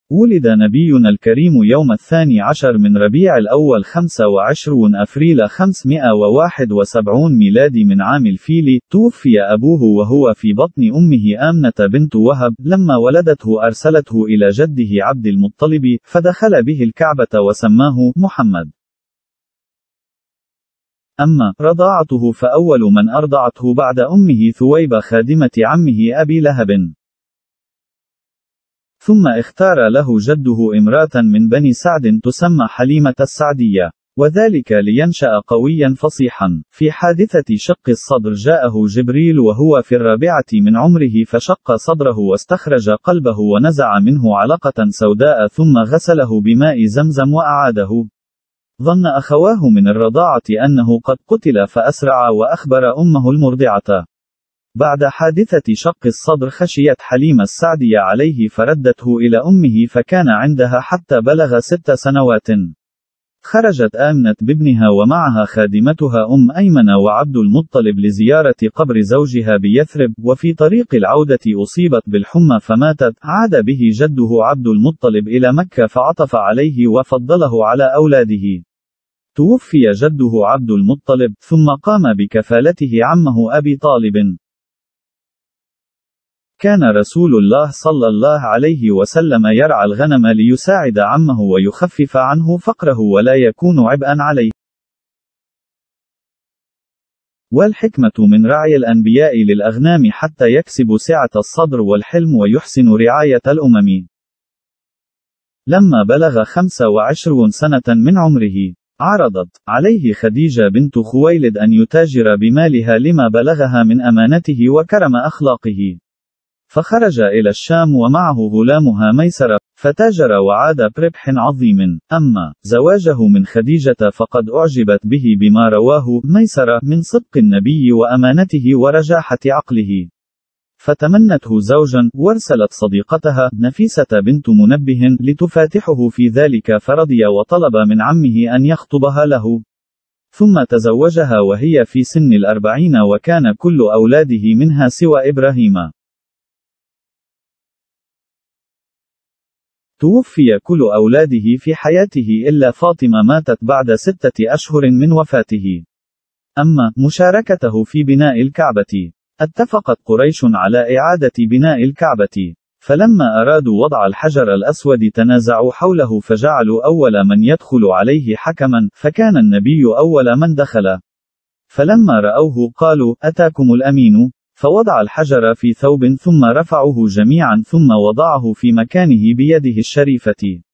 ولد نبينا الكريم يوم 12 من ربيع الأول 25 أفريل 571 ميلادي من عام الفيل. توفي أبوه وهو في بطن أمه آمنة بنت وهب. لما ولدته أرسلته إلى جده عبد المطلب، فدخل به الكعبة وسماه محمد. أما رضاعته فأول من أرضعته بعد أمه ثويبة خادمة عمه أبي لهب. ثم اختار له جده امرأة من بني سعد تسمى حليمة السعدية، وذلك لينشأ قويا فصيحا. في حادثة شق الصدر جاءه جبريل وهو في 4 من عمره فشق صدره واستخرج قلبه ونزع منه علقة سوداء ثم غسله بماء زمزم وأعاده. ظن أخواه من الرضاعة أنه قد قتل فأسرع وأخبر أمه المرضعة. بعد حادثة شق الصدر خشيت حليمة السعدية عليه فردته إلى أمه فكان عندها حتى بلغ 6 سنوات. خرجت آمنة بابنها ومعها خادمتها أيمن وعبد المطلب لزيارة قبر زوجها بيثرب، وفي طريق العودة أصيبت بالحمى فماتت. عاد به جده عبد المطلب إلى مكة فعطف عليه وفضله على أولاده. توفي جده عبد المطلب، ثم قام بكفالته عمه أبي طالب. كان رسول الله صلى الله عليه وسلم يرعى الغنم ليساعد عمه ويخفف عنه فقره ولا يكون عبئا عليه. والحكمة من رعي الأنبياء للأغنام حتى يكسب سعة الصدر والحلم ويحسن رعاية الأمم. لما بلغ 25 سنة من عمره، عرضت عليه خديجة بنت خويلد أن يتاجر بمالها لما بلغها من أمانته وكرم أخلاقه. فخرج إلى الشام ومعه غلامها ميسرة، فتاجر وعاد بربح عظيم. أما زواجه من خديجة فقد أعجبت به بما رواه ميسرة من صدق النبي وأمانته ورجاحة عقله، فتمنته زوجا، وارسلت صديقتها نفيسة بنت منبه لتفاتحه في ذلك فرضي وطلب من عمه أن يخطبها له. ثم تزوجها وهي في سن 40 وكان كل أولاده منها سوى إبراهيم. توفي كل أولاده في حياته إلا فاطمة ماتت بعد 6 أشهر من وفاته. أما مشاركته في بناء الكعبة، اتفقت قريش على إعادة بناء الكعبة، فلما أرادوا وضع الحجر الأسود تنازعوا حوله فجعلوا أول من يدخل عليه حكما، فكان النبي أول من دخل. فلما رأوه قالوا: أتاكم الأمين. فوضع الحجر في ثوب ثم رفعه جميعا ثم وضعه في مكانه بيده الشريفة.